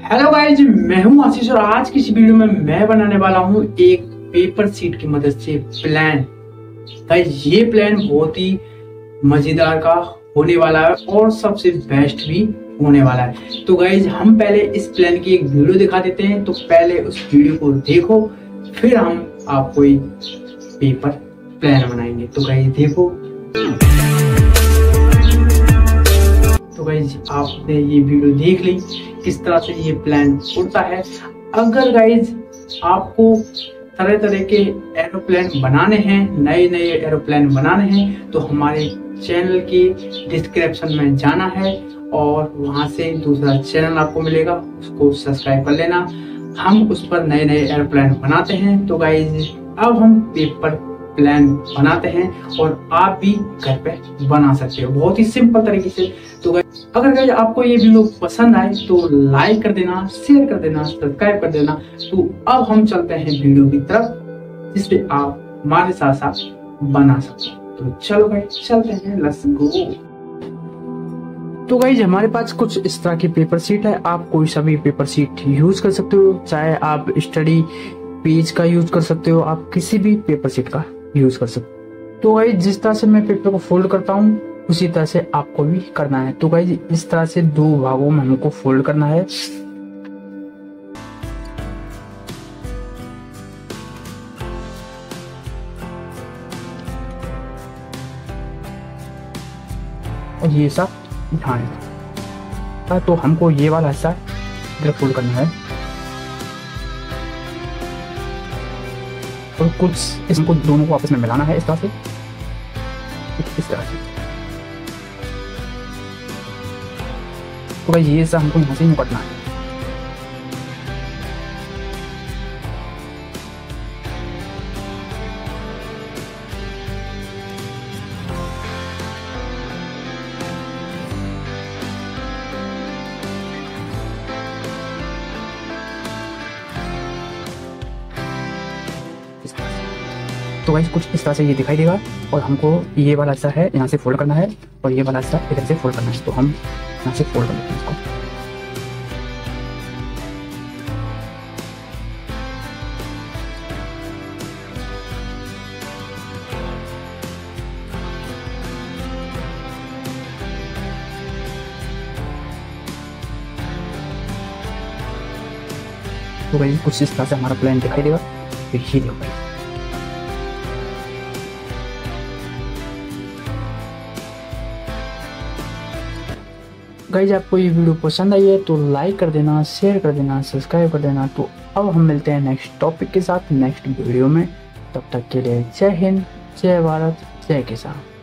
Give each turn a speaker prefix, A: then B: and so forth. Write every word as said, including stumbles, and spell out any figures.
A: Hello guys, मैं हूं आशीष और आज की इस वीडियो में मैं बनाने वाला हूं एक पेपर शीट की मदद से प्लान। गाइज ये प्लान बहुत ही मजेदार का होने वाला है और सबसे बेस्ट भी होने वाला है। तो गाइज हम पहले इस प्लान की एक वीडियो दिखा देते हैं, तो पहले उस वीडियो को देखो फिर हम आपको एक पेपर प्लान बनाएंगे। तो गाइज देखो, तो गाइज आपने ये वीडियो देख ली किस तरह से ये प्लान उड़ता है। अगर गाइज आपको तरह तरह के एरोप्लेन बनाने हैं, नए नए एरोप्लेन बनाने हैं, तो हमारे चैनल की डिस्क्रिप्शन में जाना है और वहां से दूसरा चैनल आपको मिलेगा, उसको सब्सक्राइब कर लेना। हम उस पर नए नए एरोप्लेन बनाते हैं। तो गाइज अब हम पेपर प्लान बनाते हैं और आप भी घर पे बना सकते हो बहुत ही सिंपल तरीके से। तो गाइस अगर गाइस आपको ये वीडियो पसंद आए तो लाइक कर देना, शेयर कर देना, सब्सक्राइब कर देना। तो अब हम चलते हैं वीडियो की तरफ जिससे आप हमारे साथ साथ बना सकते हो। तो चलो गाइस चलते हैं, लेट्स गो। तो गाइस हमारे पास कुछ इस तरह की पेपर शीट है। आप कोई सा भी पेपर शीट यूज कर सकते हो, चाहे आप स्टडी पेज का यूज कर सकते हो, आप किसी भी पेपर शीट का यूज कर सकते हो। तो गाइस जिस तरह से मैं पेपर को फोल्ड करता हूँ उसी तरह से आपको भी करना है। तो गाइस इस तरह से दो भागों में हमको फोल्ड करना है। और ये सब ध्यान है, तो हमको ये वाला हिस्सा इधर फोल्ड करना है और कुछ इसको दोनों को आपस में मिलाना है इस तरह से, इस तरह से। तो भाई ये सब हमको यहाँ से निपटना है। तो गाइस कुछ इस तरह से ये दिखाई देगा और हमको ये वाला हिस्सा है यहाँ से फोल्ड करना है और ये वाला हिस्सा इधर से फोल्ड करना है। तो हम यहाँ से फोल्ड कर लेते हैं इसको। तो गाइस कुछ इस तरह से हमारा प्लान दिखाई देगा। तो ये देखो गाइस, गाइज आपको ये वीडियो पसंद आई है तो लाइक कर देना, शेयर कर देना, सब्सक्राइब कर देना। तो अब हम मिलते हैं नेक्स्ट टॉपिक के साथ नेक्स्ट वीडियो में। तब तक के लिए जय हिंद, जय भारत, जय किसान।